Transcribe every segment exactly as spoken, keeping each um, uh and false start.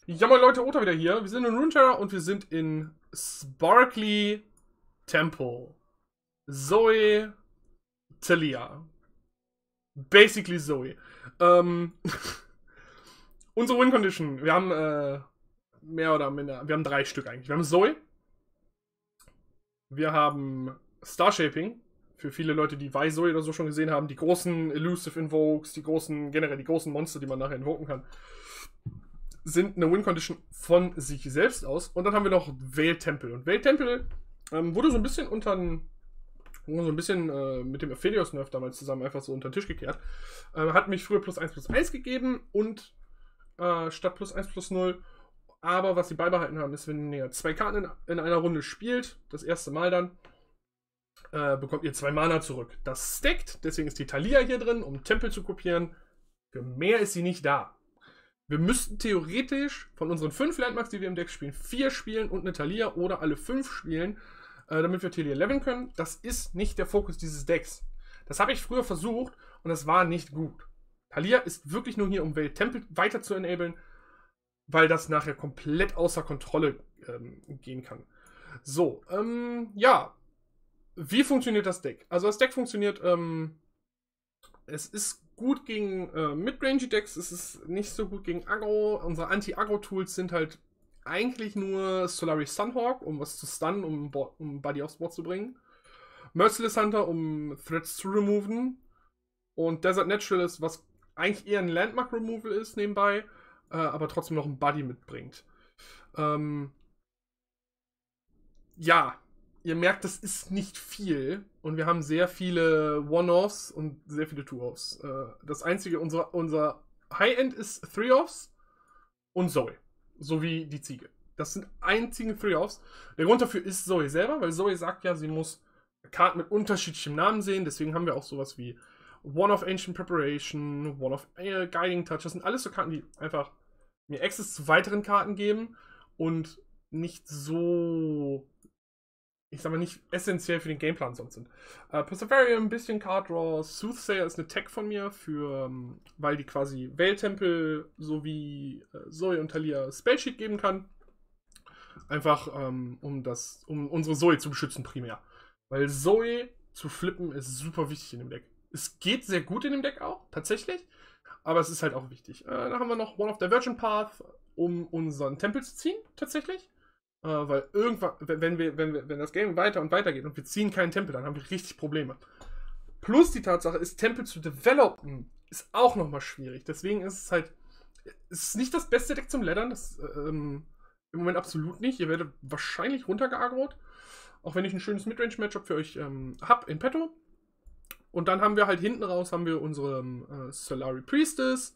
Ja, moin Leute, Ota wieder hier. Wir sind in Runeterra und wir sind in Sparkly Temple. Zoe Talia. Basically Zoe. Ähm, unsere Win Condition. Wir haben äh, mehr oder minder. Wir haben drei Stück eigentlich. Wir haben Zoe. Wir haben Starshaping. Für viele Leute, die Wei Zoe oder so schon gesehen haben. Die großen Elusive Invokes, die großen, generell die großen Monster, die man nachher invoken kann, sind eine Win-Condition von sich selbst aus. Und dann haben wir noch Veil Temple. Und Veil Temple ähm, wurde so ein bisschen unter so ein bisschen äh, mit dem Aphelios-Nerf damals zusammen einfach so unter den Tisch gekehrt. Äh, hat mich früher plus eins plus eins gegeben und äh, statt plus eins plus null. Aber was sie beibehalten haben, ist, wenn ihr zwei Karten in, in einer Runde spielt, das erste Mal dann, äh, bekommt ihr zwei Mana zurück. Das stackt, deswegen ist die Talia hier drin, um Tempel zu kopieren. Für mehr ist sie nicht da. Wir müssten theoretisch von unseren fünf Landmarks, die wir im Deck spielen, vier spielen und eine Talia oder alle fünf spielen, äh, damit wir Talia leveln können. Das ist nicht der Fokus dieses Decks. Das habe ich früher versucht und das war nicht gut. Talia ist wirklich nur hier, um Veil Temple weiter zu enablen, weil das nachher komplett außer Kontrolle ähm, gehen kann. So, ähm, ja. Wie funktioniert das Deck? Also das Deck funktioniert, ähm, es ist gut gegen äh, Midrange-Decks, es ist nicht so gut gegen Aggro. Unsere Anti-Aggro-Tools sind halt eigentlich nur Solari Sunhawk, um was zu stunnen, um, um Buddy aufs Board zu bringen. Merciless Hunter, um Threats zu removen. Und Desert Naturalist, was eigentlich eher ein Landmark-Removal ist nebenbei, äh, aber trotzdem noch ein Buddy mitbringt. Ähm, ja, ihr merkt, das ist nicht viel. Und wir haben sehr viele One-Offs und sehr viele Two-Offs. Äh, das einzige, unser, unser High-End ist Three-Offs und Zoe. Sowie die Ziege. Das sind einzige Three-Offs. Der Grund dafür ist Zoe selber, weil Zoe sagt ja, sie muss Karten mit unterschiedlichem Namen sehen. Deswegen haben wir auch sowas wie One of Ancient Preparation, One of äh, Guiding Touch. Das sind alles so Karten, die einfach mir Access zu weiteren Karten geben und nicht so, ich sag mal, nicht essentiell für den Gameplan sonst sind. Äh, Perseverium, ein bisschen Card Draw. Soothsayer ist eine Tech von mir, für, ähm, weil die quasi Veil Temple sowie äh, Zoe und Talia Spellsheet geben kann. Einfach, ähm, um das, um unsere Zoe zu beschützen primär. Weil Zoe zu flippen ist super wichtig in dem Deck. Es geht sehr gut in dem Deck auch, tatsächlich. Aber es ist halt auch wichtig. Äh, da haben wir noch One of the Virgin Path, um unseren Tempel zu ziehen, tatsächlich. Äh, weil irgendwann, wenn, wir, wenn, wir, wenn das Game weiter und weiter geht und wir ziehen keinen Tempel, dann haben wir richtig Probleme. Plus die Tatsache ist, Tempel zu developen, ist auch nochmal schwierig. Deswegen ist es halt, es ist nicht das beste Deck zum Leddern, das ähm, im Moment absolut nicht. Ihr werdet wahrscheinlich runtergeagrot. Auch wenn ich ein schönes Midrange-Matchup für euch ähm, habe in petto. Und dann haben wir halt hinten raus haben wir unsere äh, Solari Priestess,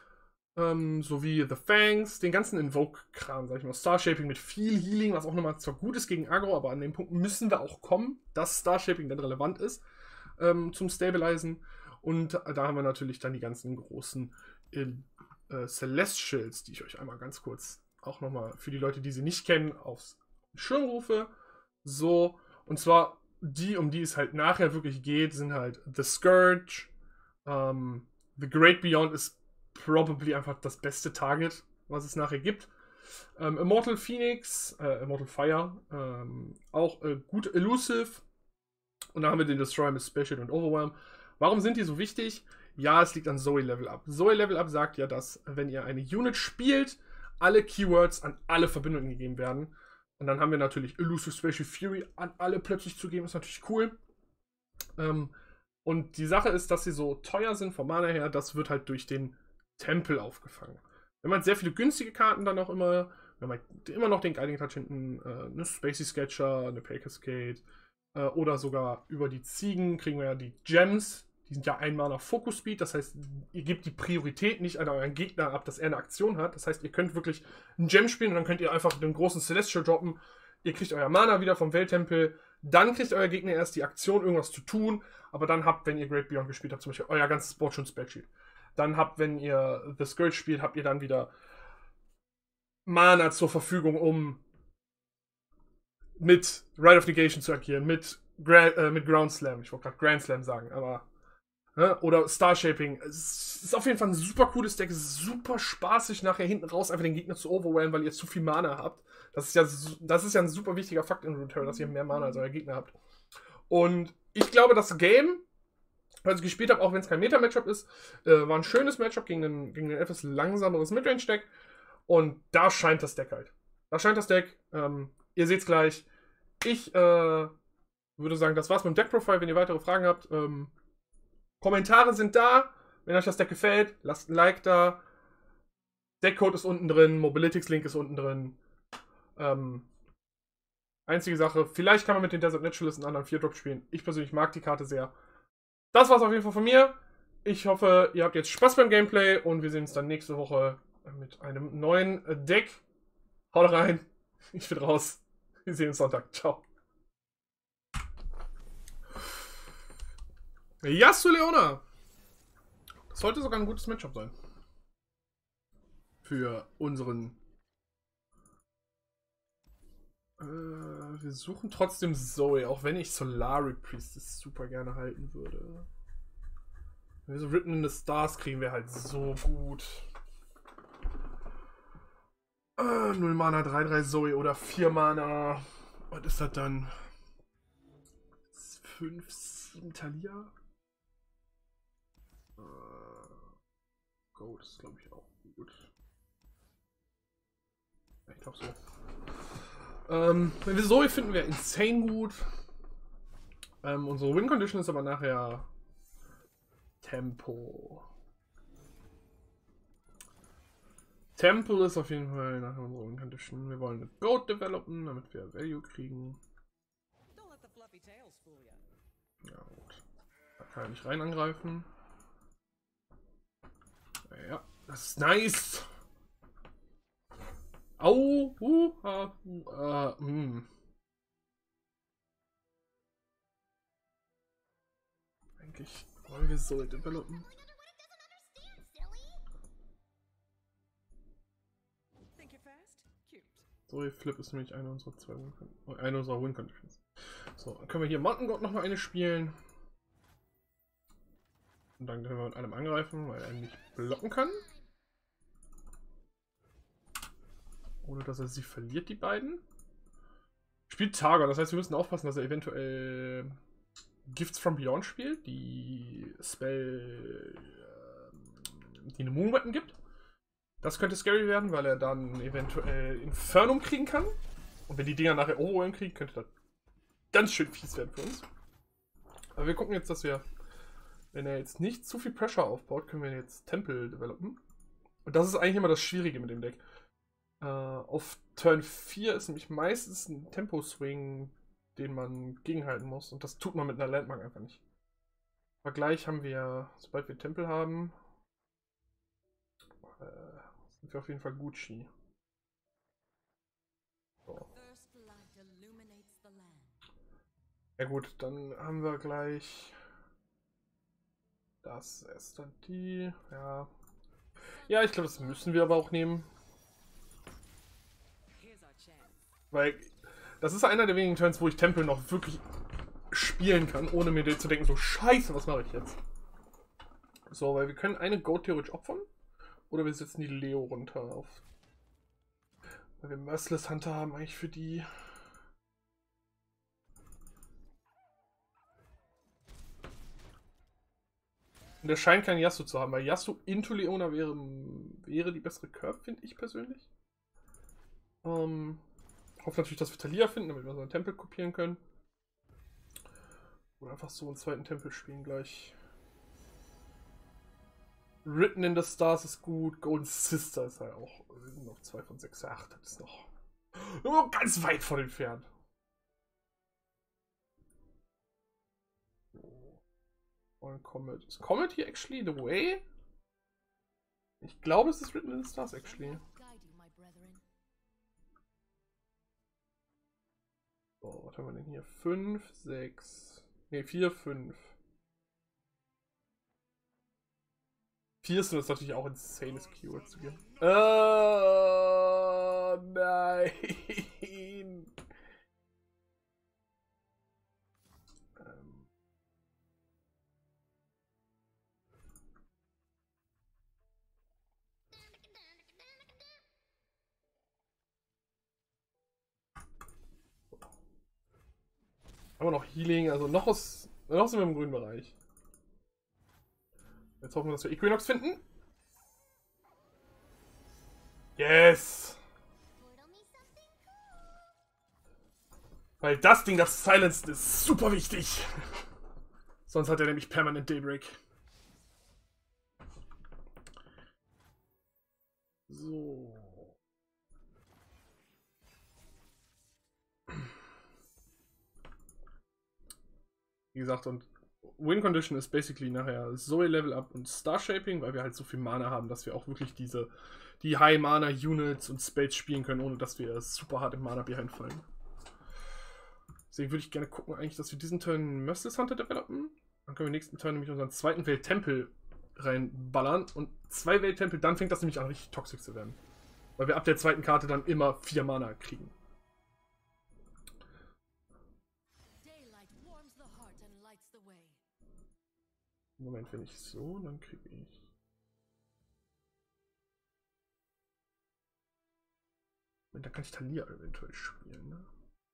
ähm, sowie The Fangs, den ganzen Invoke-Kram, sag ich mal. Starshaping mit viel Healing, was auch nochmal zwar gut ist gegen Aggro, aber an dem Punkt müssen wir auch kommen, dass Starshaping dann relevant ist ähm, zum Stabilizen. Und da haben wir natürlich dann die ganzen großen äh, äh, Celestials, die ich euch einmal ganz kurz auch nochmal für die Leute, die sie nicht kennen, aufs Schirm rufe. So, und zwar die, um die es halt nachher wirklich geht, sind halt The Scourge, ähm, The Great Beyond ist probably einfach das beste Target, was es nachher gibt. Ähm, Immortal Phoenix, äh, Immortal Fire, ähm, auch äh, gut elusive. Und dann haben wir den Destroyer mit Special und Overwhelm. Warum sind die so wichtig? Ja, es liegt an Zoe Level Up. Zoe Level Up sagt ja, dass wenn ihr eine Unit spielt, alle Keywords an alle Verbindungen gegeben werden. Und dann haben wir natürlich Elusive Special Fury an alle plötzlich zu geben, ist natürlich cool. Ähm, und die Sache ist, dass sie so teuer sind vom Mana her, das wird halt durch den Tempel aufgefangen. Wenn man sehr viele günstige Karten dann auch immer, wenn man immer noch den Guiding Touch hinten, äh, eine Spacey Sketcher, eine Pale Cascade, äh, oder sogar über die Ziegen kriegen wir ja die Gems. Die sind ja ein Mana Focus Speed, das heißt, ihr gebt die Priorität nicht an euren Gegner ab, dass er eine Aktion hat. Das heißt, ihr könnt wirklich einen Gem spielen und dann könnt ihr einfach den großen Celestial droppen. Ihr kriegt euer Mana wieder vom Welttempel. Dann kriegt euer Gegner erst die Aktion, irgendwas zu tun. Aber dann habt, wenn ihr Great Beyond gespielt habt, zum Beispiel euer ganzes Board schon Spellsheet. Dann habt, wenn ihr The Scourge spielt, habt ihr dann wieder Mana zur Verfügung, um mit Rite of Negation zu agieren, mit, Gra äh, mit Ground Slam. Ich wollte gerade Grand Slam sagen, aber Ne? Oder Starshaping. Es ist auf jeden Fall ein super cooles Deck. Es ist super spaßig, nachher hinten raus einfach den Gegner zu overwhelmen, weil ihr zu viel Mana habt. Das ist ja, das ist ja ein super wichtiger Fakt in Runeterra, dass ihr mehr Mana als euer Gegner habt. Und ich glaube, das Game, was ich gespielt habe, auch wenn es kein Meta-Matchup ist, äh, war ein schönes Matchup gegen ein, gegen ein etwas langsameres Midrange-Deck. Und da scheint das Deck halt. Da scheint das Deck. Ähm, ihr seht es gleich. Ich äh, würde sagen, das war's mit dem Deck-Profile. Wenn ihr weitere Fragen habt, ähm, Kommentare sind da. Wenn euch das Deck gefällt, lasst ein Like da. Deckcode ist unten drin. Mobilityx-Link ist unten drin. Ähm, einzige Sache, vielleicht kann man mit den Desert Naturalist einen anderen vier Drop spielen. Ich persönlich mag die Karte sehr. Das war's auf jeden Fall von mir. Ich hoffe, ihr habt jetzt Spaß beim Gameplay und wir sehen uns dann nächste Woche mit einem neuen Deck. Haut rein. Ich bin raus. Wir sehen uns Sonntag. Ciao. Yasuo Leona. Das sollte sogar ein gutes Matchup sein. Für unseren... Äh, wir suchen trotzdem Zoe, auch wenn ich Solari Priestess super gerne halten würde. Wenn wir so Written in the Stars kriegen wir halt so gut. Äh, null Mana, drei drei Zoe oder vier Mana. Was ist das dann? fünf sieben Talia? Äh, Gold ist, glaube ich, auch gut. Ich glaube so. Ähm, wenn wir Zoe finden, wäre insane gut. Ähm, unsere Win Condition ist aber nachher Tempo. Temple ist auf jeden Fall nachher unsere Win Condition. Wir wollen eine Goat developen, damit wir Value kriegen. Ja, gut. Da kann er nicht rein angreifen. Ja, das ist nice. Au, uh, uh, uh, uh, Eigentlich wollen wir so developen. So, Flip ist nämlich eine unserer zwei Win eine unserer Win Conditions. So, dann können wir hier Mountain God noch mal eine spielen. Und dann können wir mit allem angreifen, weil er nicht blocken kann. Ohne dass er sie verliert, die beiden. Spielt Targon, das heißt, wir müssen aufpassen, dass er eventuell Gifts from Beyond spielt, die Spell, äh, die eine Moon Weapon gibt. Das könnte scary werden, weil er dann eventuell Infernum kriegen kann. Und wenn die Dinger nachher Overwhelm kriegen, könnte das ganz schön fies werden für uns. Aber wir gucken jetzt, dass wir, wenn er jetzt nicht zu viel Pressure aufbaut, können wir jetzt Tempel developen. Und das ist eigentlich immer das Schwierige mit dem Deck. Uh, auf Turn vier ist nämlich meistens ein Tempo-Swing, den man gegenhalten muss. Und das tut man mit einer Landmark einfach nicht. Aber gleich haben wir, sobald wir Tempel haben, äh, sind wir auf jeden Fall Gucci. So. Ja gut, dann haben wir gleich das ist dann die, ja. Ja, ich glaube, das müssen wir aber auch nehmen. Weil das ist einer der wenigen Turns, wo ich Tempel noch wirklich spielen kann, ohne mir zu denken, so scheiße, was mache ich jetzt? So, weil wir können eine Goat theoretisch opfern. Oder wir setzen die Leo runter auf. Weil wir Merciless Hunter haben eigentlich für die. Und der scheint kein Yasuo zu haben, weil Yasuo into Leona wäre, wäre die bessere Curve, finde ich persönlich. Ähm... Ich hoffe natürlich, dass wir Talia finden, damit wir so einen Tempel kopieren können. Oder einfach so einen zweiten Tempel spielen gleich. Written in the Stars ist gut. Golden Sister ist halt auch. Wir sind noch zwei von sechs. Ach, das ist noch, noch ganz weit von entfernt. Und Comet. Ist Comet hier actually the way? Ich glaube, es ist Written in the Stars actually. So, was haben wir denn hier? fünf, sechs. Ne, vier, fünf. vier ist natürlich auch insanes Keyword zu geben. Oh, nein. ähm. Aber noch Healing, also noch, ist, noch sind wir im grünen Bereich. Jetzt hoffen wir, dass wir Equinox finden. Yes! Weil das Ding, das Silenced, ist super wichtig. Sonst hat er nämlich permanent Daybreak. So. Wie gesagt, und Win Condition ist basically nachher Zoe Level Up und Star Shaping, weil wir halt so viel Mana haben, dass wir auch wirklich diese die High Mana Units und Spells spielen können, ohne dass wir super hart im Mana behind fallen. Deswegen würde ich gerne gucken, eigentlich, dass wir diesen Turn Merciless Hunter developen. Dann können wir nächsten Turn nämlich unseren zweiten Welttempel reinballern. Und zwei Welttempel, dann fängt das nämlich an, richtig toxisch zu werden. Weil wir ab der zweiten Karte dann immer vier Mana kriegen. Moment, wenn ich so, dann kriege ich... Da kann ich Taliyah eventuell spielen, ne?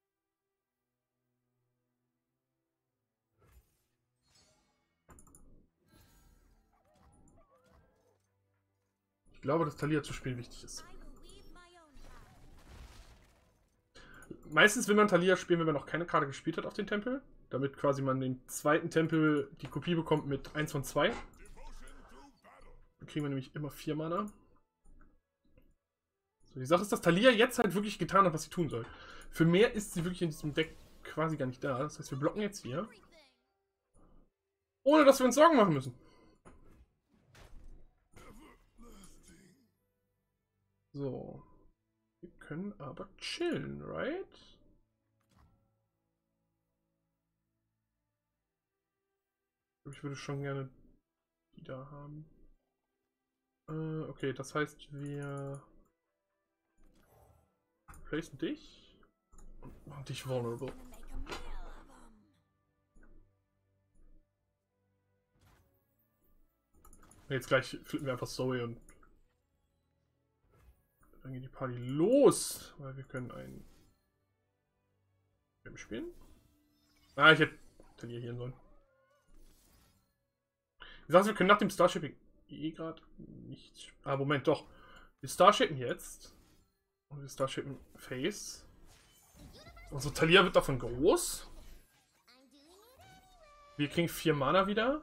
Ich glaube, dass Taliyah zu spielen wichtig ist. Meistens will man Taliyah spielen, wenn man noch keine Karte gespielt hat auf den Tempel. Damit quasi man den zweiten Tempel die Kopie bekommt mit eins von zwei. Dann kriegen wir nämlich immer vier Mana. So, die Sache ist, dass Taliyah jetzt halt wirklich getan hat, was sie tun soll. Für mehr ist sie wirklich in diesem Deck quasi gar nicht da. Das heißt, wir blocken jetzt hier. Ohne dass wir uns Sorgen machen müssen. So. Wir können aber chillen, right? Ich würde schon gerne die da haben. Äh, okay, das heißt, wir placen dich und machen dich vulnerable. Jetzt gleich flippen wir einfach Zoe und dann geht die Party los, weil wir können ein Game spielen. Ah, ich hätte Taliyah hier sollen. Wie gesagt, wir können nach dem Starshipping eh gerade nicht... Ah, Moment, doch. Wir Starshippen jetzt. Und wir Starshippen Face. Also Taliyah wird davon groß. Wir kriegen vier Mana wieder.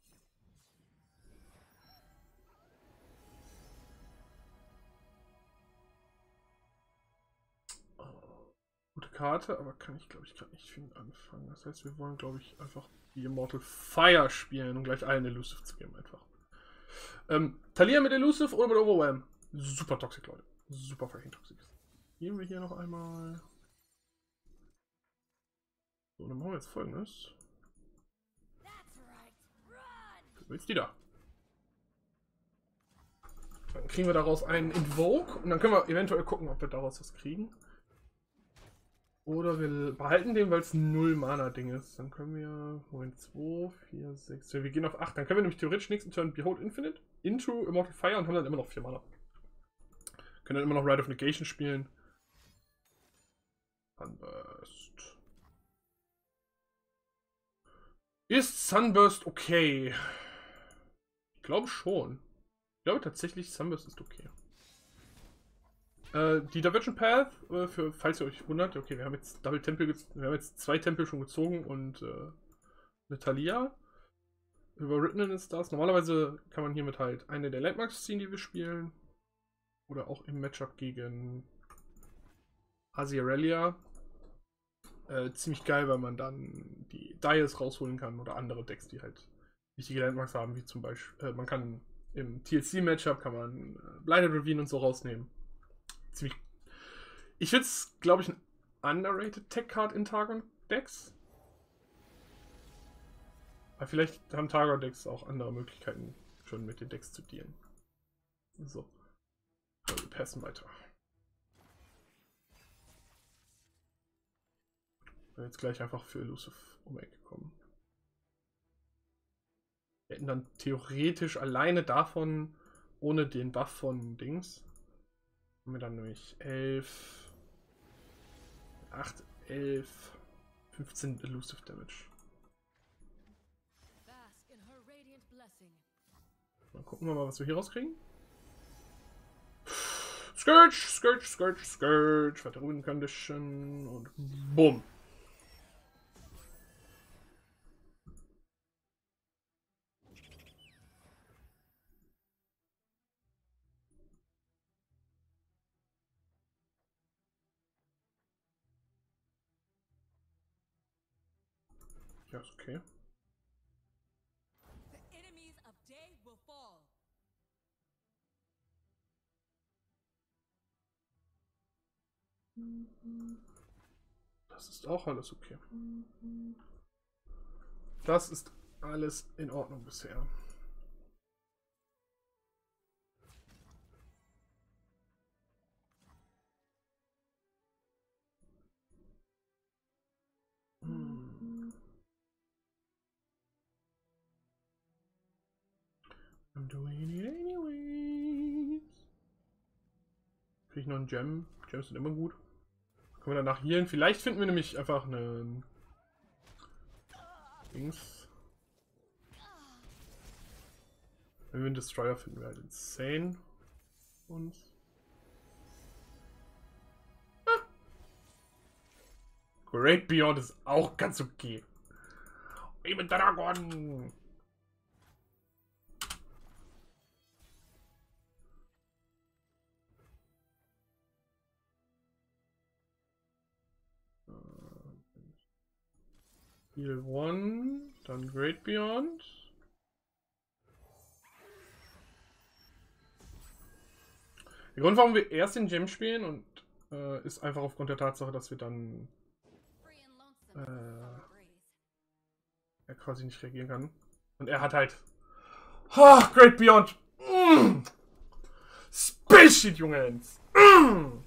Gute Karte, aber kann ich, glaube ich, gerade nicht viel anfangen. Das heißt, wir wollen, glaube ich, einfach die Immortal Fire spielen, um gleich allen Elusive zu geben, einfach. Ähm, Taliyah mit Elusive oder mit Overwhelm? Super toxic, Leute. Super fucking toxic. Gehen wir hier noch einmal. So, dann machen wir jetzt Folgendes. Jetzt die da. Dann kriegen wir daraus einen Invoke und dann können wir eventuell gucken, ob wir daraus was kriegen. Oder wir behalten den, weil es ein null Mana Ding ist. Dann können wir... Moment, zwei, vier, sechs... Wir gehen auf acht. Dann können wir nämlich theoretisch nächsten Turn Behold Infinite into Immortal Fire und haben dann immer noch vier Mana. Können dann immer noch Rite of Negation spielen. Sunburst. Ist Sunburst okay? Ich glaube schon. Ich glaube tatsächlich, Sunburst ist okay. Äh, die Divergent Path, äh, für, falls ihr euch wundert, okay, wir haben jetzt Double Tempel, wir haben jetzt zwei Tempel schon gezogen und äh, eine Taliyah. Überwritten ist das. Normalerweise kann man hiermit halt eine der Landmarks ziehen, die wir spielen. Oder auch im Matchup gegen Aziralia. Äh, ziemlich geil, weil man dann die Dias rausholen kann oder andere Decks, die halt wichtige Landmarks haben, wie zum Beispiel, äh, man kann im T L C-Matchup kann man äh, Blinded Ravine und so rausnehmen. Ziemlich. Ich finde es, glaube ich, ein underrated Tech-Card in Targon-Decks. Aber vielleicht haben Targon-Decks auch andere Möglichkeiten, schon mit den Decks zu dealen. So. Aber wir passen weiter. Ich bin jetzt gleich einfach für Elusive um die Ecke gekommen. Wir hätten dann theoretisch alleine davon, ohne den Buff von Dings, haben wir dann nämlich elf, acht, elf, fünfzehn Elusive Damage. Dann gucken wir mal, was wir hier rauskriegen. Scourge, Scourge, Scourge, Scourge. Weiter Ruin Condition und bumm. Ja, ist okay. Das ist auch alles okay. Das ist alles in Ordnung bisher. Hm. I'm doing it anyways. Krieg ich noch einen Gem? Gems sind immer gut. Können wir danach healen? Vielleicht finden wir nämlich einfach einen Dings. Wenn wir einen Destroyer finden, wir halt insane uns. Ah. Great Beyond ist auch ganz okay. Eben Dragon! Heal one, dann Great Beyond. Der Grund, warum wir erst den Gem spielen, und äh, ist einfach aufgrund der Tatsache, dass wir dann äh, er quasi nicht reagieren kann. Und er hat halt oh, Great Beyond. Mm. Space Shit, Jungs. Mm.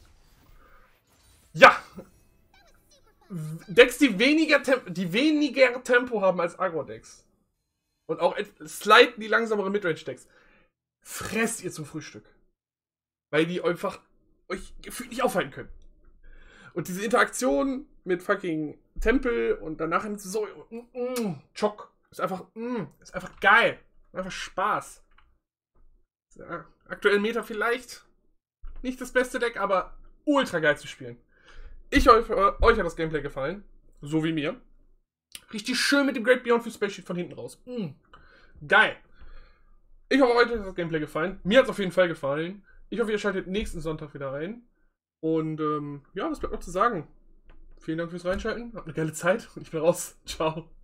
Ja. Decks, die weniger, Temp die weniger Tempo haben als Agro-Decks. Und auch slightly langsamere Midrange-Decks. Fresst ihr zum Frühstück. Weil die einfach euch gefühlt nicht aufhalten können. Und diese Interaktion mit fucking Tempel und danach so mm, mm, Chock. Ist einfach, mm, ist einfach geil. Einfach Spaß. Ja, aktuell Meta vielleicht nicht das beste Deck, aber ultra geil zu spielen. Ich hoffe, euch hat das Gameplay gefallen. So wie mir. Richtig schön mit dem Great Beyond für Space Sheet von hinten raus. Mm, geil. Ich hoffe, euch hat das Gameplay gefallen. Mir hat es auf jeden Fall gefallen. Ich hoffe, ihr schaltet nächsten Sonntag wieder rein. Und ähm, ja, was bleibt noch zu sagen? Vielen Dank fürs Reinschalten. Habt eine geile Zeit und ich bin raus. Ciao.